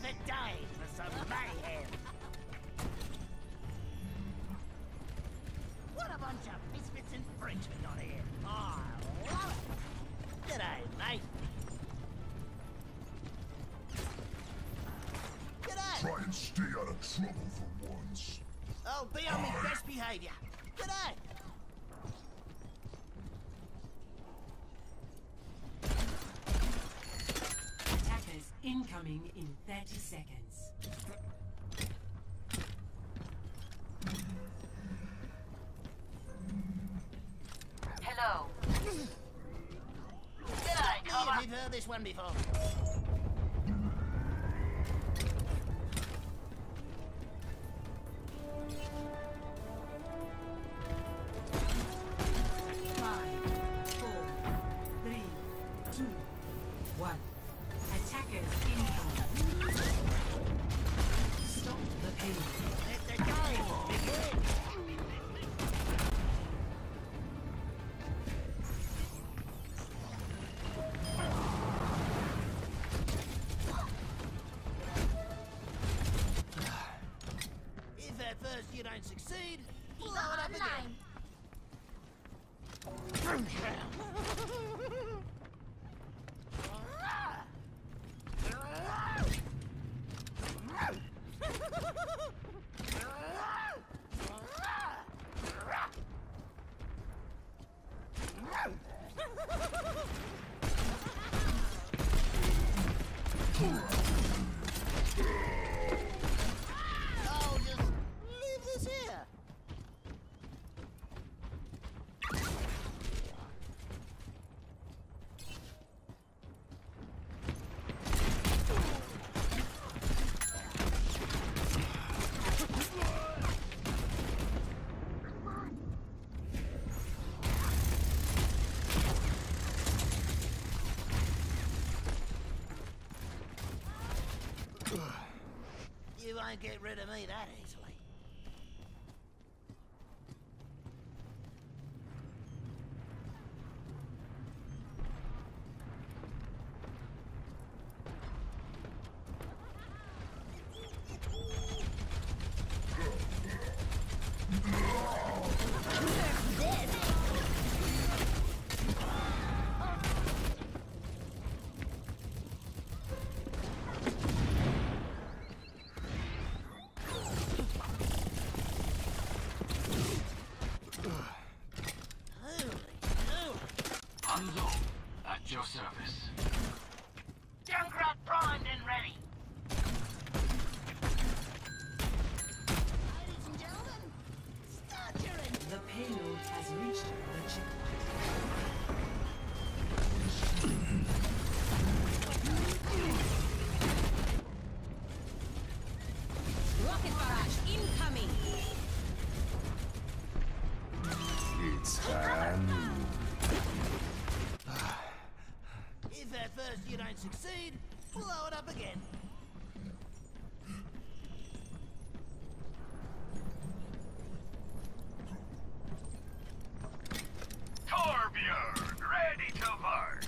day for some mayhem. What a bunch of misfits and freaks we got here. Oh, I love it. G'day, mate. G'day. Try and stay out of trouble for once. I'll be on my best behaviour. G'day. Attackers incoming in 30 seconds. Hello. G'day, cover. You've heard this one before. Attackers incoming. Stop the pain. Let the game begin. If at first you don't succeed, blow it up again. Oh, just leave this here. You won't get rid of me that easily. Unload at your service. Junkrat primed and ready. Ladies and gentlemen, start your engine. The payload has reached the checkpoint. Rocket barrage incoming. It's time. If at first you don't succeed, blow it up again. Torbjörn, ready to work.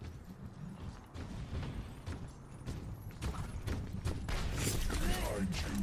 Behind you.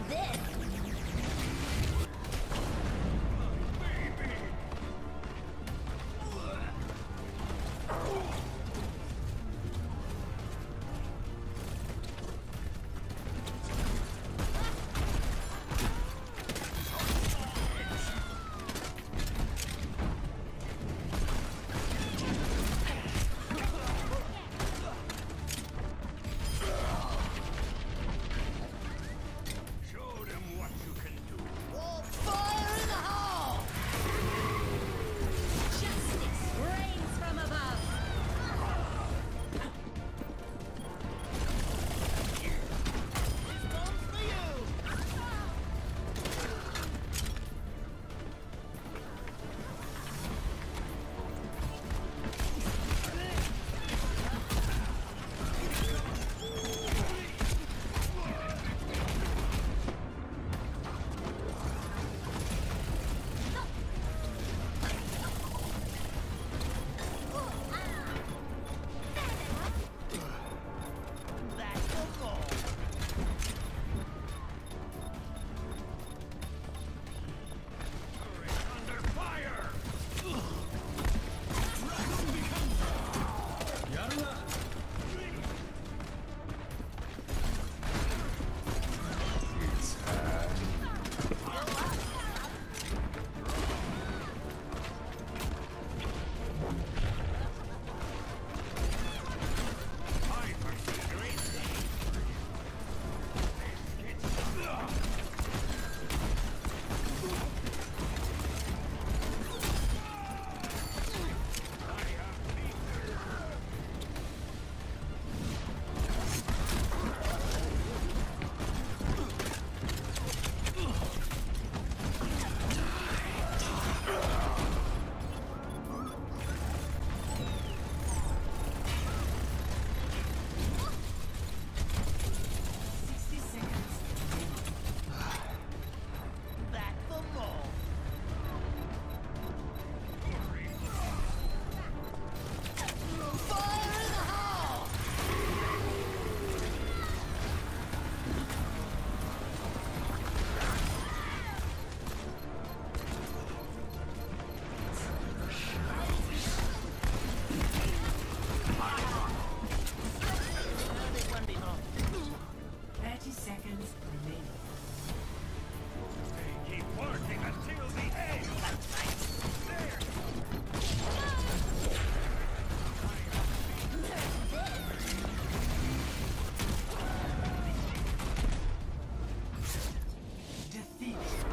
this! Show them what you can do. Fire in the hole! Justice reigns from above! This one's for you! That's the goal. Turret under fire! It's hand. Back for more. Fire in the hole! This one belongs. 30 seconds remaining. Keep working until the end! There! Defeat.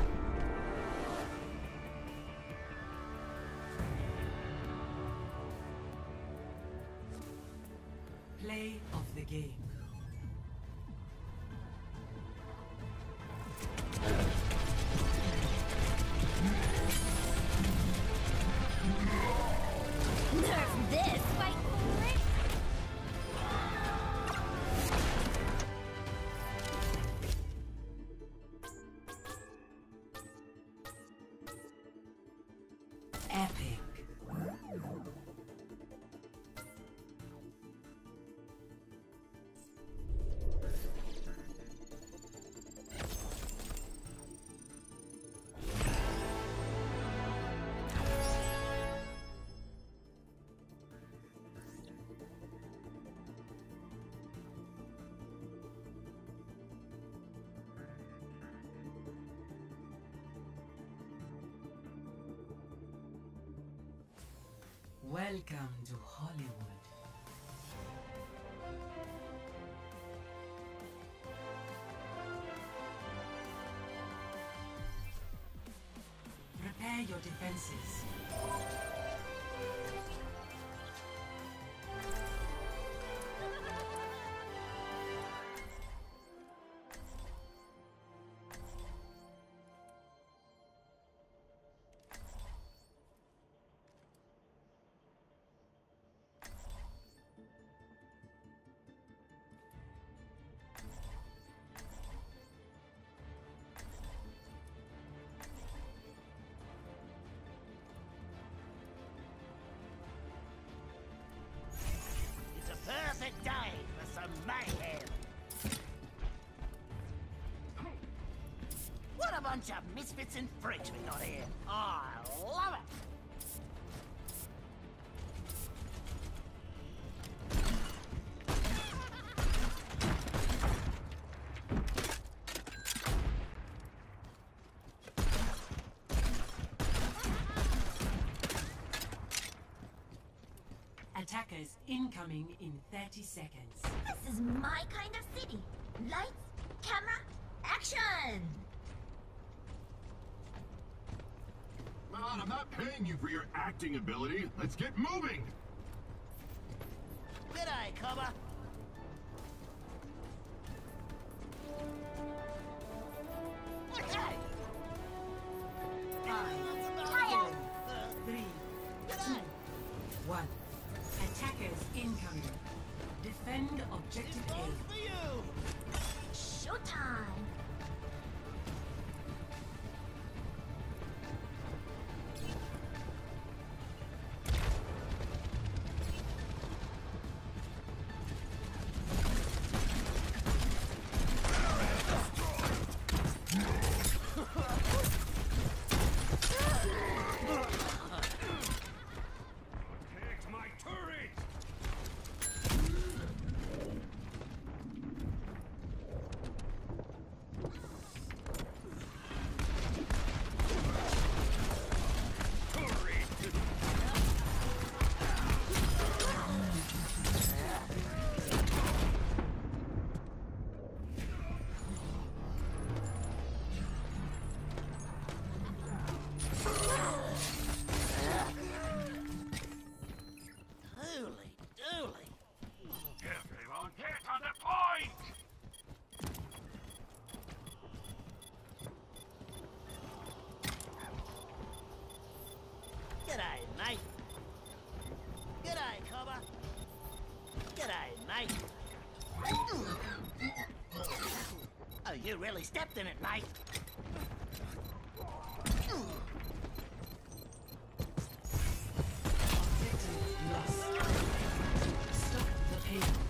Play of the game. Nerf this! Fight for it! Epic. Welcome to Hollywood. Prepare your defenses. What a bunch of misfits and freaks we got here. I love it. Attackers incoming in 30 seconds. This is my kind of city. Lights, camera, action! Man, I'm not paying you for your acting ability. Let's get moving! G'day, cobber. What's that? Fire! 3, 2, 1. Attackers incoming. Defend objective A. For you. Showtime! Protect my turret! Holy dooly. Everyone get on the point! G'day, mate. G'day, cobber. G'day, mate. Oh, you really stepped in it, mate. Objective lost. Stop the pain.